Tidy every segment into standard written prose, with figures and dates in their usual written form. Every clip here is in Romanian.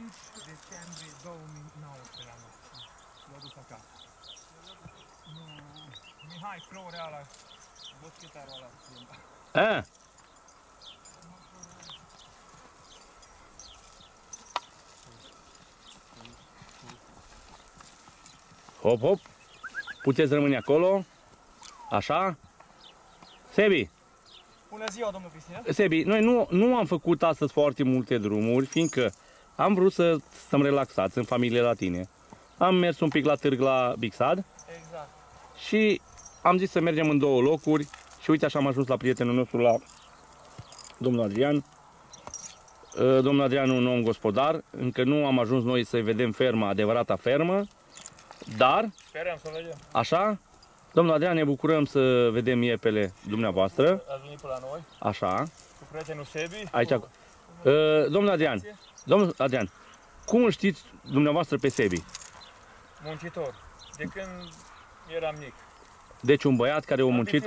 decembrie 2019 l-am luat. L-a dus acasă. Nu, Mihai Florea ăla, boschetarul ăla. Hop, hop. Puteți rămâne acolo. Așa. Sebi. Bună ziua, domnul Cristina. Sebi, noi nu am făcut astăzi foarte multe drumuri, fiindcă am vrut să stăm relaxați în familie la tine. Am mers un pic la târg la Bixad. Exact. Și am zis să mergem în două locuri. Și uite așa am ajuns la prietenul nostru, la domnul Adrian. Domnul Adrian, un om gospodar. Încă nu am ajuns noi să vedem ferma, adevărata fermă. Dar, sperăm să vedem. așa, domnul Adrian, ne bucurăm să vedem iepele dumneavoastră. Ați venit pe la noi. Așa. Cu prietenul Sebi. Aici. Domnul Adrian, cum îl știți dumneavoastră pe Sebi? Muncitor. De când eram mic. Deci un băiat care a muncit,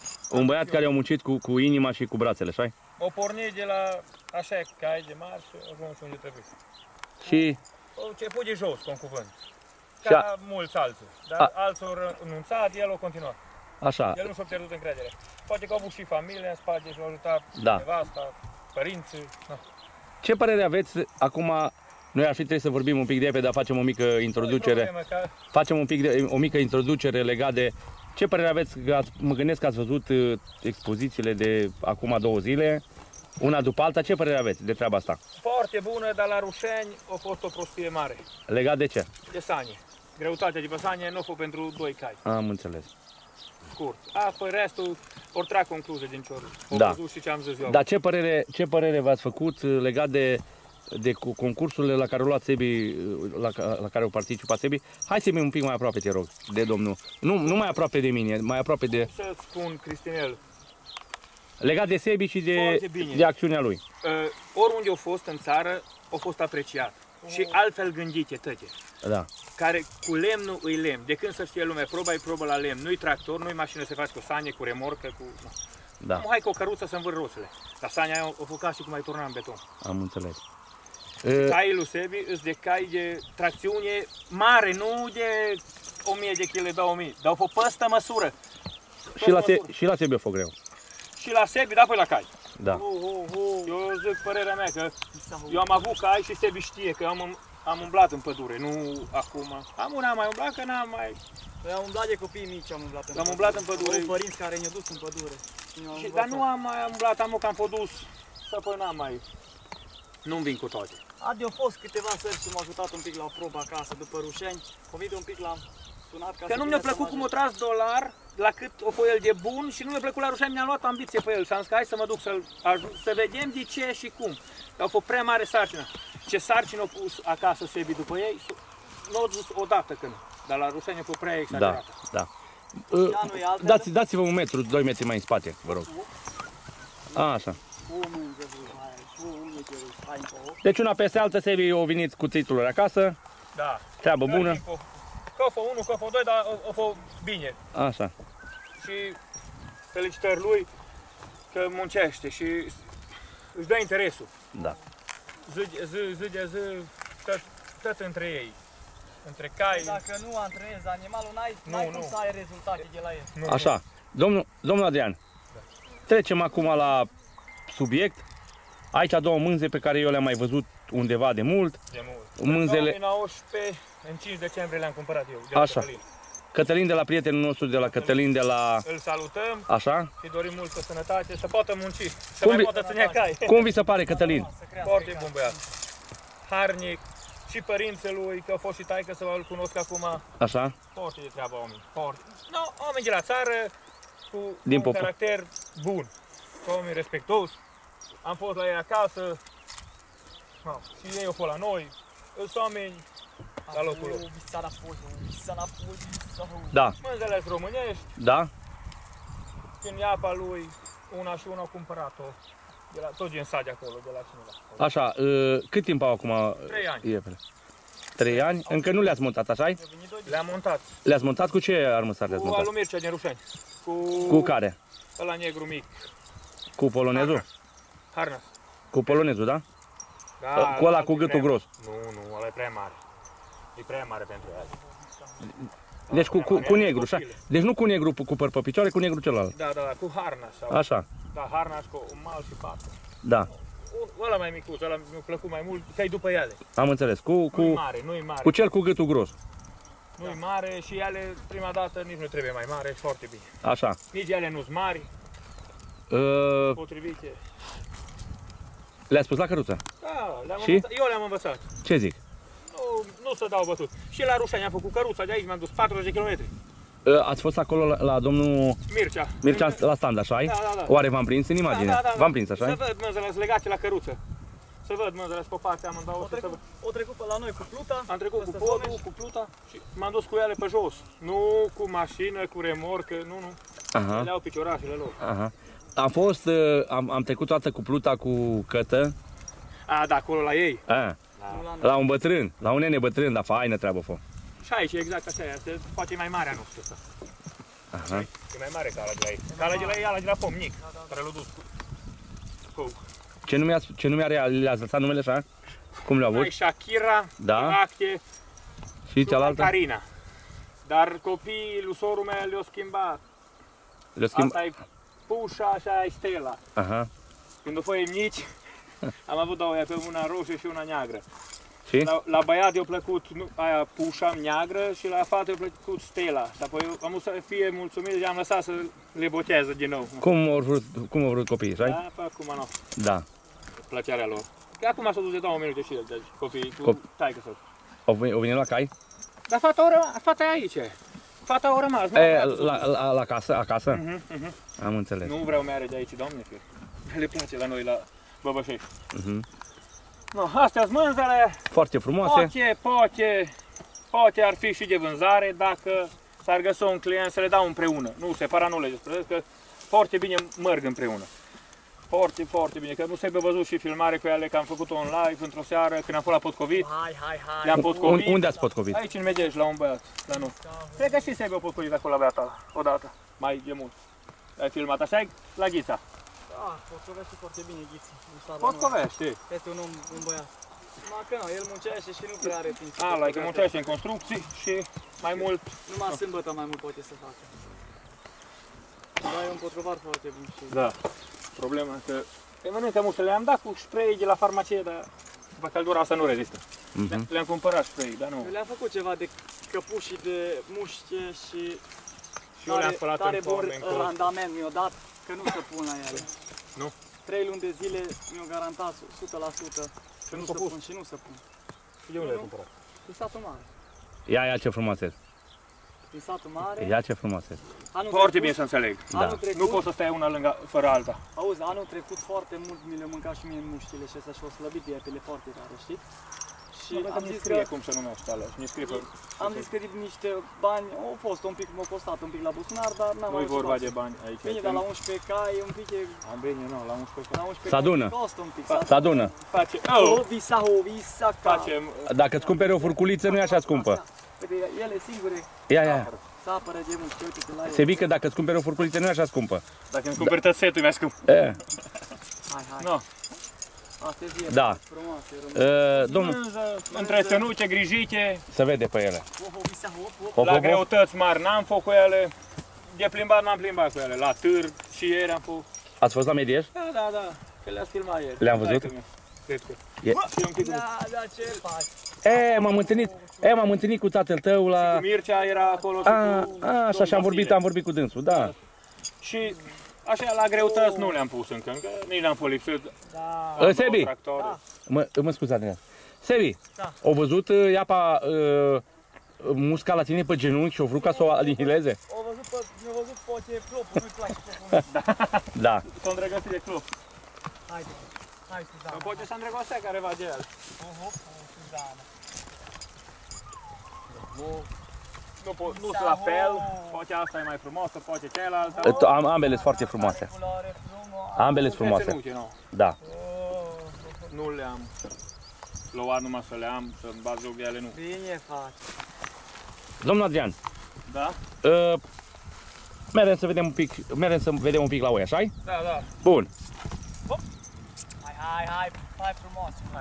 cu inima și cu brațele, așa? O pornit de la așa cai de mari și a ajuns unde trebuie. Și O început de jos, cu un cuvânt. Ca mulți alții. Dar alții au renunțat, el a continuat. Așa. El nu și-a pierdut încrederea. Poate că au avut și familia în spate și l-a ajutat nevasta, părinții. Da. Ce părere aveți acum? Noi ar fi trebuit să vorbim un pic de repede, dar facem o mică introducere. Facem o mică introducere legat de ce părere aveți? Mă gândesc că ați văzut expozițiile de acum 2 zile, una după alta. Ce părere aveți de treaba asta? Foarte bună, dar la Rușeni a fost o prostie mare. Legat de ce? De sanie. Greutatea de păsanie nu a fost pentru 2 cai. Am înțeles. Scurt. Apoi restul ori trag concluzie din ciorul. Da. Și ce am zis eu. Dar ce părere v-ați făcut legat de concursurile la care au luat Sebi, la care au participat Sebi? Hai Sebi un pic mai aproape, te rog, de domnul. Nu mai aproape de mine, mai aproape de... Să spun, Cristinel. Legat de Sebi și de acțiunea lui. Oriunde au fost în țară, au fost apreciat. Și altfel gândite tăte. Da. Care cu lemnul îi lemn. De când să știe lumea, proba e probă la lemn. Nu-i tractor, nu-i mașină să faci cu sanie, cu remorcă, cu... Da. Hai cu o căruță să învâr rosele. Dar sania aia o făcut și cum ai turna în beton. Am înțeles. Caii lui Sebi îs de cai de tracțiune mare, nu de 1000 de kg, 2000, dar au fost păstă măsură. Și la Sebi a fost greu. Și la Sebi, da, păi la cai. Da. Eu zic părerea mea că eu am avut cai și Sebi știe că am umblat în pădure, nu acum. Am mai umblat, că n-am mai... Păi am umblat de copii mici, am umblat în pădure. Am umblat în pădure. Au părinți care ne-au dus în pădure. Dar nu am mai umblat, am că am produs, și apoi n-am mai... Nu-mi vin cu toate. Au fost câteva sări și m-au ajutat un pic la o probă acasă, după Rușeni. Covid un pic l-am sunat ca că nu mi-a plăcut cum o tras dolar, la cât o fost el de bun și nu mi-a plăcut la Rușeni, mi-am luat ambiție pe el și am zis că hai să mă duc să vedem de ce și cum. Că au fost prea mare sarcină. Ce sarcină au pus acasă Sebi după ei, nu au dus odată când, dar la Rușeni a fost prea exagerat. Da. Dați-vă 1 metru, 2 metri mai în spate, vă rog. Așa. Deci una peste alta, Sebi a venit cu titluri acasă. Da. Treabă bună. Căfă 1, căfă 2, dar a fost bine. Așa. Și felicitări lui că muncește și își dă interesul. Da. Zi de zi, tot între ei. Între cai. Dacă nu antrenezi animalul, n-ai cum să ai rezultate de la el. Așa. Domnul Adrian, trecem acum la subiect. Aici 2 mânze pe care eu le-am mai văzut undeva de mult. Mânzele... În 2019, în 5 decembrie le-am cumpărat eu. De așa. Cătălin de la prietenul nostru, de la Cătălin de la... Îl salutăm. Așa. Și dorim multă sănătate, să poată munci, să mai poată ține cai. Cum vi se pare, Cătălin? Foarte bun băiat. Harnic. Și părinții lui, că a fost și taică să îl cunosc acum. Așa. Foarte de treaba oameni. Foarte. No, oameni de la țară, cu un caracter bun. Oameni respectuos. Am fost la ei acasă. Și ei au fost la noi. Sunt oameni la locul lor. Da. Mânzele românești. Da. Din iapa lui, una și una au cumpărat-o. Tot din sat de acolo, de la cineva. Așa, cât timp au acum 3 ani. Iepele? 3 ani? Încă nu le-ați montat, așa-i? Le-am montat. Le-ați montat cu ce armăsar le-ați montat? Cu alumircea din Rușeni. Cu care? Ăla negru mic. Cu polonezul? Harnas. Cu polonezul, da? Da, Cu ăla cu gâtul gros. Nu, ăla e prea mare. E prea mare pentru el. Deci cu negru, așa. Deci nu cu negru cu păr pe picioare, cu negru celălalt. Da, cu harnaș. Sau... Așa. Da, harnaș cu un mal și patru. Da. Ăla mai micuț, ăla mi-a plăcut mai mult, că e după ele. Am înțeles. Nu-i mare. Cu cel cu gâtul gros. Nu-i mare și ele, prima dată, nici nu trebuie mai mare, foarte bine. Așa. Nici ele nu-s mari, potrivite. Le-ați pus la căruță? Da, Și? eu le-am învățat. Ce zic? Nu se dau bătut. Și la Rușani am făcut căruța, de aici mi-am dus 40 de km. Ați fost acolo la domnul Mircea la stand, așa? Da. Oare v-am prins în imagine? Da. V-am prins, așa? Să văd mânzele legate la căruță. Să văd mânzele pe partea amândouă. O trecut pe la noi cu pluta. Am trecut cu podul, cu pluta și m-am dus cu ele pe jos. Nu cu mașină, cu remorcă, nu. Aha. Le au piciorașele lor. Aha. Am trecut toată cu pluta cu cătă. Da, acolo la ei. La un bătrân, la un nene bătrân, dar faină treabă fă. Și aici, exact așa, se face mai mare anul ăsta. Aha. E mai mare ca ala de la ei. Ca ala de la ei, ala de la Pomnic, care l-a dus cu... Ce nume are? Le-ați lăsat numele așa? Cum le-au avut? Ai Shakira, Da. Irache Și cealaltă? Karina. Dar copiii lui sorul meu le-au schimbat. Asta e Pușa și aia e Stella. Aha. Când o fost mici, am avut două, pe una roșie și una neagră. Și? La băiat i-a plăcut aia Pușa neagră și la fată i-a plăcut Stella. Și apoi am vrut să fie mulțumit și am lăsat să le boteze din nou. Cum au vrut copiii, știi? Da, pe acum nu. Da. Plăcerea lor. Că acum s-au dus de 2 minute și el, deci copiii cu taică-său. Au venit la cai? Dar fata e aici. Fata a rămas. La casă, acasă? Am înțeles. Nu vreau mere de aici, doamne, că le place la noi, la Băbășești. No, astea sunt mânzele. Foarte frumoase. Poate ar fi și de vânzare dacă s-ar găsi un client să le dau împreună. Nu, separat nu le despre, că foarte bine merg împreună. Foarte bine, că nu se văzut și filmare cu ele, că am făcut-o în live într-o seară când am fost la Potcovit. Hai. Le-am potcovit. Unde ați potcovit? Aici în Megeș, la un băiat, la nu. Cred că și Sebi a potcovit acolo la băiatul odată, mai de mult. Ai filmat așa la Ghița? Da, potcovește foarte bine Ghiții. Potcovește. Este un băiat. Că nu, el muncește și nu prea are timp. Că muncește în construcții și mai mult... Numai sâmbătă mai mult poate să facă. Da, e un potcovar foarte bun și... Da. Problema că îi mănâncă muște, le-am dat cu spray de la farmacie, dar după căldura asta nu rezistă. Le-am cumpărat spray, dar nu. Eu le-am făcut ceva de căpuși de muște și eu le-am spălat în forme, în cost. randament mi-o dat că nu se pun la ele. Nu? 3 luni de zile mi-o garantat 100% că nu se pun și nu se pun. Și de unde le-ai cumpărat? Din satul mare. Ia ce frumoase. Din satul mare. Ia ce frumoase. Foarte bine să înțeleg. Trecut, nu poți să stai una fără alta. Auzi, anul trecut foarte mult mi le-au mâncat și mie în mușchile și astea și o slăbit pieptele foarte tare, știi? Și am zis că... cum se numește alea, și scrie pe... Am zis că niște bani, au fost un pic, m-au costat un pic la buzunar, dar n-am mai Nu-i vorba de bani aici. Bine, dar la 11 cai un pic e... Am bine, nu, la 11 cai. La 11 Se adună. cai costă un pic. Se adună. Face... Visa, Facem... Dacă îți cumperi o furculiță, nu e așa scumpă. Uite, ele singure Ia. se apără de mult, uite-te la ele. Se că dacă îți cumperi o furculiță, nu e așa scumpă. Dacă îmi cumperi tot setul, mi-a scump. Hai. No. Astea zi Da. frumoase, Domnul, Întreținute, grijite. se vede pe ele. La greutăți mari n-am fost cu ele. De plimbat n-am plimbat cu ele. La târg și ieri am fost. Ați fost la Medieș? Da. Că le-ați filmat ieri. Le-am văzut? Cred că. Da, ce faci? M-am întâlnit cu tatăl tău la... Mircea era acolo. Așa, și am vorbit cu dânsul, da. Și așa la greutăți nu le-am pus încă, nici n-am fost lipsit. Sebi, mă scuzați, Adrian. Sebi, au văzut iapa musca la tine pe genunchi și au vrut ca să o anihileze? Mi-a văzut poate clopul, nu-i place clopul. Da. S-a îndrăgostit de clop. Hai, Suzana. Poate s-a îndrăgostit careva de el. Suzana. Nu sunt la fel, poate asta e mai frumoasă, poate cealaltă. Ambele sunt foarte frumoase. Ambele sunt frumoase. Da. Nu le-am luat numai să le am, să-mi bat joc de ele, nu. Bine faci. Domnul Adrian. Da? Merem să vedem un pic la oi, așa-i? Da. Bun. Hai. Hai frumos, hai.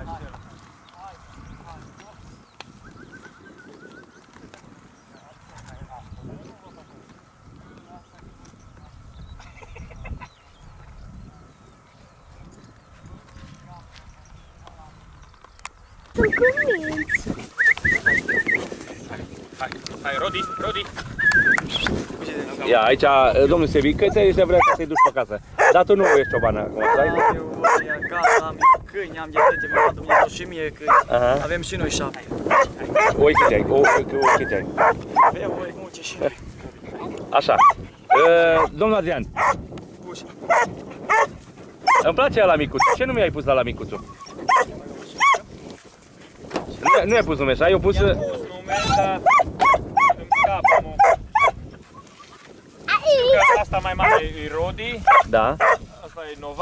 Sunt cuminți. Hai, Rodi. Ia, aici, domnul Sebi, câți ăștia vrea să-i duci pe acasă? Dar tu nu ești ciobană acum, stai? Eu gata, am câini, am ghetete, mi-am luat Dumnezeu și mie câini. Avem și noi 7. Oi câte ai? Câte ai? Avem oi multe și noi. Așa. Domnul Adrian, Ușa. îmi place la micuțu. Ce nume ai pus la micuțu? Nu i-ai pus nume, așa? Eu pus... I-am pus nume, dar îmi scapă, mă. Știu că asta mai mare e Rodi, Da. asta e Nova,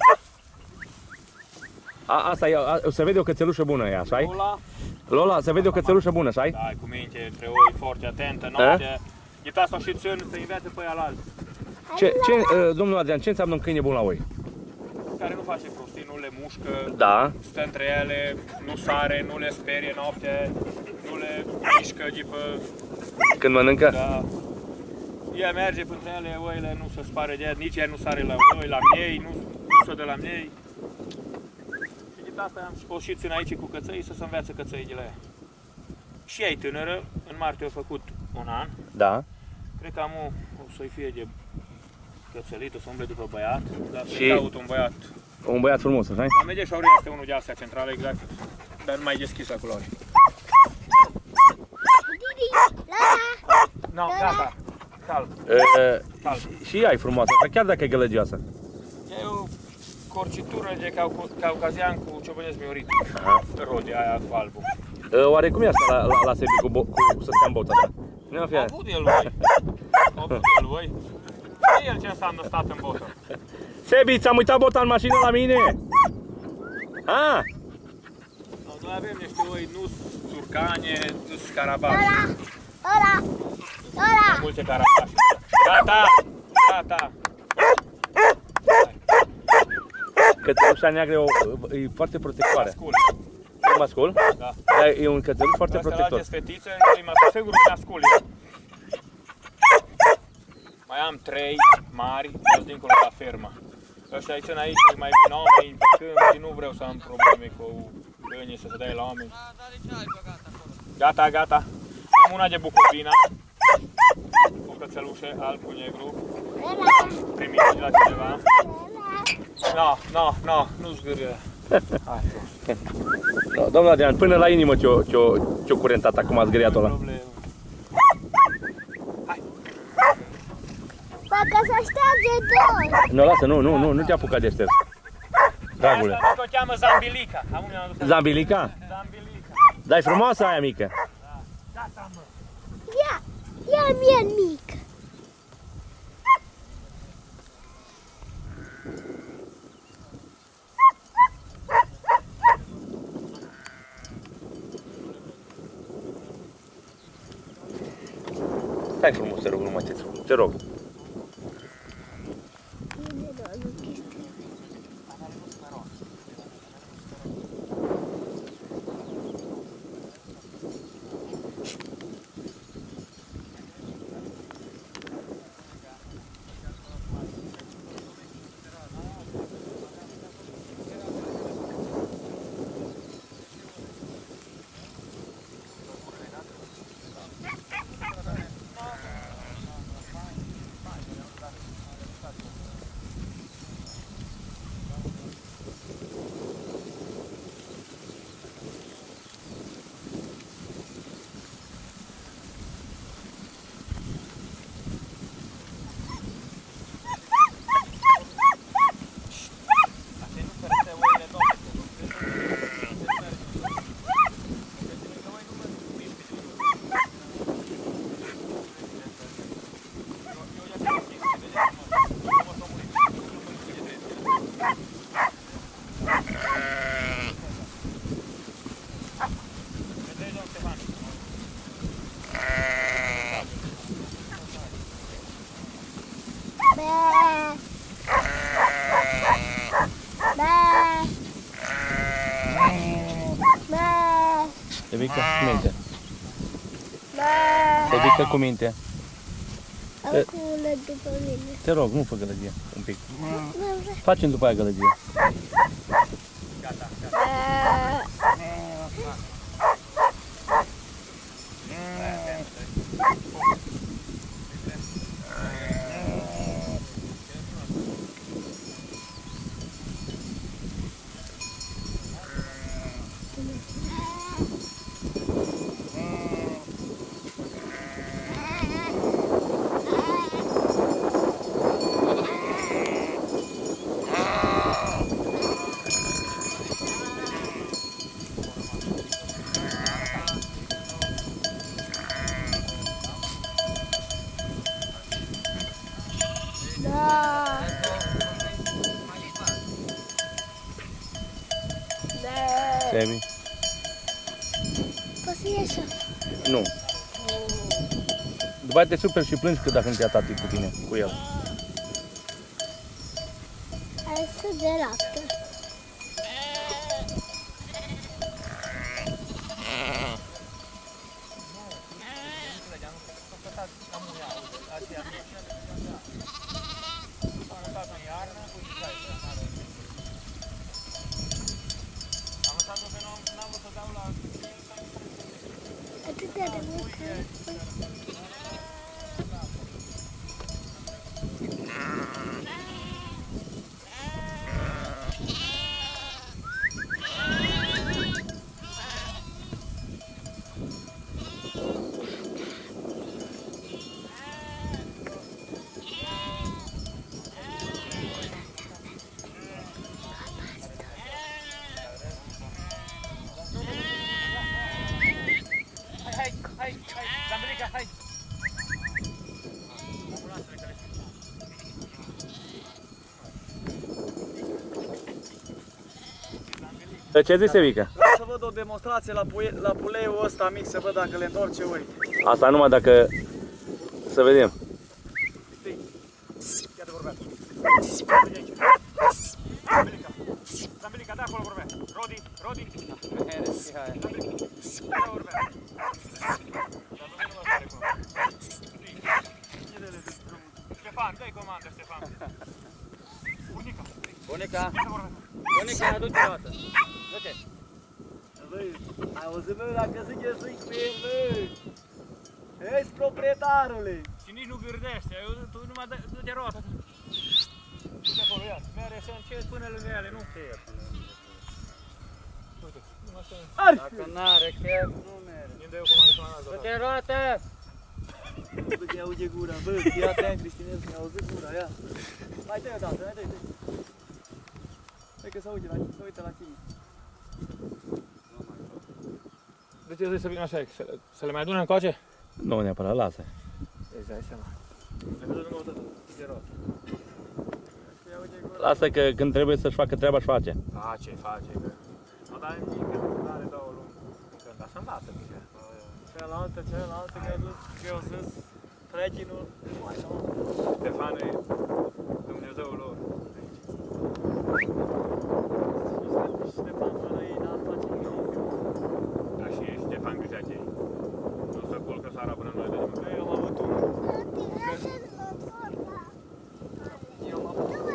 Asta e, se vede o cățelușă bună, e, așa? Lola. Lola, se vede o cățelușă bună, așa? Da, cu minte, între oi, foarte atentă, noapte. Ghita asta și țân, să învețe pe ea la alții. Domnul Adrian, ce înseamnă un câine bun la oi? Care nu face prostii, nu le mușcă, Da. stă între ele, nu sare, nu le sperie noapte, nu le mișcă după, Când mănâncă? da. Ea merge printre ele, oile nu se spare de ea, nici ea nu sare la oi, la miei, nu se de la miei. Și de asta am o și țin aici cu cățăii să se învețe cățăii de la ea. Și ea e tânără, în martie a făcut un an. Da. Cred că am o să-i fie de cățălit, o să umble după băiat, dar Și- să-i caut un băiat. Un băiat frumos, așa? La Medeșauri este unul de astea centrale, exact, dar nu mai deschis la culoare. No, gata. Calm. Calm. Și ea e frumoasă, asta, chiar dacă e gălăgioasă. E o corcitură de caucazian cu ciobănesc miorit. Rodi aia cu albul. Oare cum e asta la Sebi cu să stea în boța asta? Nu A fie. avut el voi. A avut el voi. Știe el ce înseamnă stat în botă. Sebi, ți-am uitat bota în mașină la mine? Noi avem niște oi, nu țurcane, nu scarabași. Ăla. Multe carapași. Gata! Gata! Cățelușa neagră e foarte protectoare. Ascult. E mascul? Da. Dar e un cățeluș foarte Astea protector. alte fetițe, prima, sigur că ascult. Mai am 3 mari, dați dincolo la fermă. Ăștia aici în aici, mai vin oameni pe câmp și nu vreau să am probleme cu câinii să se dea la oameni. Gata, gata. Am una de Bucovina, o cățelușă alb cu negru, primit de la cineva. No, nu zgârâ. Hai, No, domnul Adrian, până la inimă ce-o curentat acum a zgâriat-o ăla. problemă. Dacă să șterge doi. Nu, lasă, nu te apuca de șters. Dragule. Asta o cheamă Zambilica. Am mi-am adus Zambilica? Zambilica. Dar e frumoasă aia mică. Gata, mă. Ia mie mic. Stai frumos, te rog, nu mă te rog. Sevica, cu minte. Bă, Sevica, cu minte. acum după mine. Te rog, nu fă gălăgie, un pic. Bă, Facem după aia gălăgie. da. Sevi? Poți să ieși așa. Nu. După aia te super și plângi că dacă nu te-a tati cu tine, cu el. Hai să de lapte. Atâtea de multe. Hai, Zambrica, hai! Ce zici, Sevica? Vreau să văd o demonstrație la puleiul ăsta mic, să văd dacă le întorce oi. Asta numai dacă... Să vedem. Ia te vorbea. Zambrica, de acolo vorbea. Rodi. Ștefan, dă-i comandă, Ștefan. Bunica, adu-te o dată. Du-te. Băi, ai auzit, mă, dacă se ghesui cu el, mă. Ești proprietarule. Și nici nu gârdește, tu numai du-te roată. Du-te acolo, ia, mere să încet până lângă ele, nu te iert. Uite, numai să... Dacă n-are chef, nu mere. Îmi dă eu comandă să mă las. Du-te roată! Bă, te auge gura, bă, fii atent, Cristinescu, mi-a auzit gura, ia. Mai dă-i o dată, mai dă-i. Hai că se uite la tine. De ce zici să vină așa, să le mai adune încoace? Nu neapărat, lasă. Îți dai seama. Le văd lângă o dată, de roată. Lasă că când trebuie să-și facă treaba, își face. Face, că... Nu dai nimic, că nu are 2 luni. Când așa îndată, mică. Cealaltă că a dus, că eu sus, prechinul. Ștefan e Dumnezeul lor. Ștefan fără ei n-ar face nimic. Dar și Ștefan gândea ce nu se culcă sara până noi de nimic. Eu am avut unul. Eu am avut unul.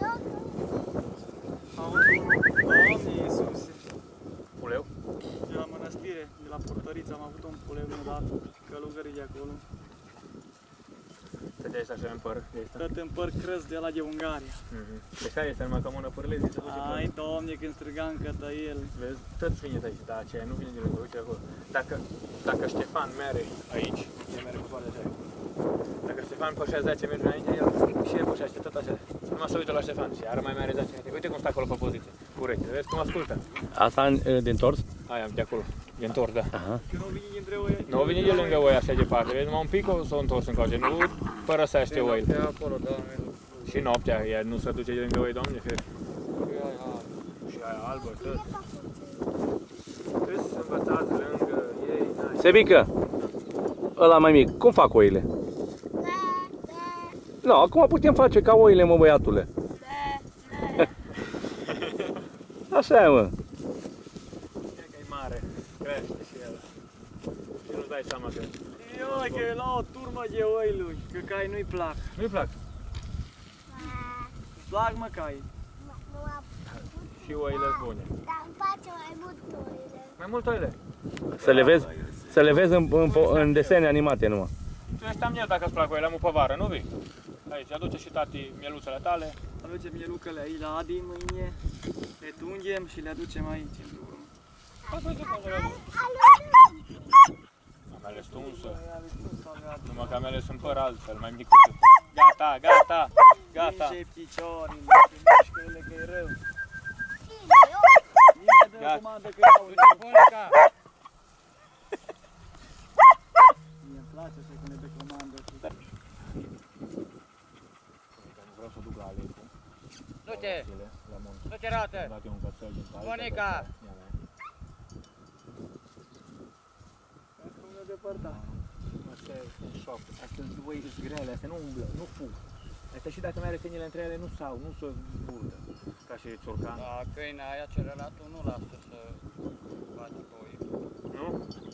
Doamne Iisuse. Puleu? De la mănăstire, de la Purtăriță, am avut un puleu odată, călugării de acolo. Stăteai așa în păr de ăsta? Tot în păr crăs de la de Ungaria. Deci care este numai ca mână pârlezi, se duce Ai, Doamne, când strigam către el. Vezi, tot vine de aici, dar aceea nu vine de lângă, uite acolo. Dacă Ștefan mere aici, el mere cu toate așa. Dacă Ștefan pășea 10 metri înainte, el și el pășește tot așa. Numai se uită la Ștefan și iară mai mere 10 metri. Uite cum stă acolo pe poziție, cu urechile, vezi cum ascultă. Asta de întors? Aia, de acolo, de întors, da. Aha. Că nu vine dintre oia. Nu vine de lângă oi așa departe, vezi, numai un pic s-a întors încoace, nu părăsește oile. De acolo, Doamne. Și noaptea, ea nu se duce de lângă oi, Doamne, fere. Și aia albă, tot. Trebuie să învățați lângă ei, n-ai. Sevica, ăla mai mic, cum fac oile? Nu, acum putem face ca oile, mă, băiatule. Așa e, mă. Cred că e mare. Crește și el. Și nu-ți dai seama că... Ioi, că e la o turmă de oi lui, că cai nu-i plac. Nu-i plac. Plac mă cai. Și oile bune. Dar îmi place mai mult oile. Mai mult oile. Să le vezi în desene animate numai. Tu ești am el dacă îți plac oile, am o păvară, nu vii? Aici, aduce și tati mieluțele tale. Aducem mielucăle aici la Adi mâine, le tungem și le aducem aici în turmă. Am ales tunsă. Numai că am ales în păr altfel, mai micuțe. Gata, gata, gata. Nici piciorile, mișcă-le că e rău. Nimeni dă comandă că iau. Mie-mi place să când ne dă comandă. Nu vreau să duc la Alecu. Du-te! Du-te, rată! Monica! Cum depărta. Astea sunt șoc. Astea sunt voi grele, astea nu umblă, nu fug. Astea și dacă mai are câinile între ele, nu sau, nu se burtă. Ca și țurcan. Da, câinea aia celălaltul nu lasă să bată cu oi. Nu?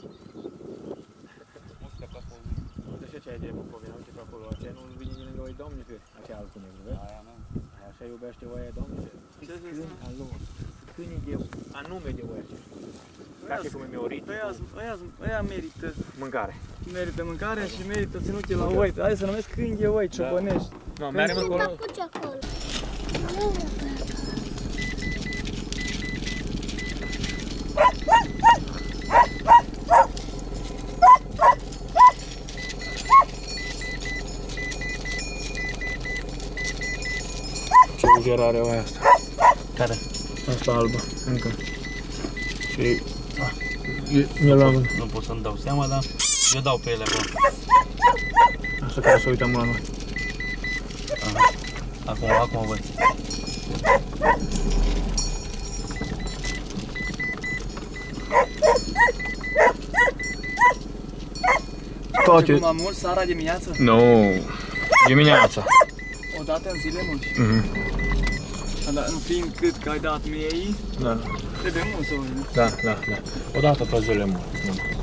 Muscă pe pul. Uite și aceea de Bucovina, uite pe acolo. Aceea nu vine nimeni oi domnice. Aceea altul negru, vezi? Aia nu. Aia așa iubește oia domnice. Ce se Câini al lor. Câini de anume de oia aceștia. Ca și cum e miorit. Ăia merită. Mâncare. Merită mâncare și merită ținute la oi. Hai să numesc câini de oi, ciobănești. Nu, mergem Sunt acolo. acuci acolo. Nu e pe acolo. Ce ugerare oia asta. Care? Asta albă, încă. Și... mi-e luat. Nu pot să-mi dau seama, dar eu dau pe ele acolo. Asta care se uită la noi. Acum văd. Toate. Cum am mult seara dimineață? Nu, dimineața. O dată în zile mulți. Dar nu fiind cât că ai dat mie ei, Da, trebuie mult să uite. da. O dată pe zile mult.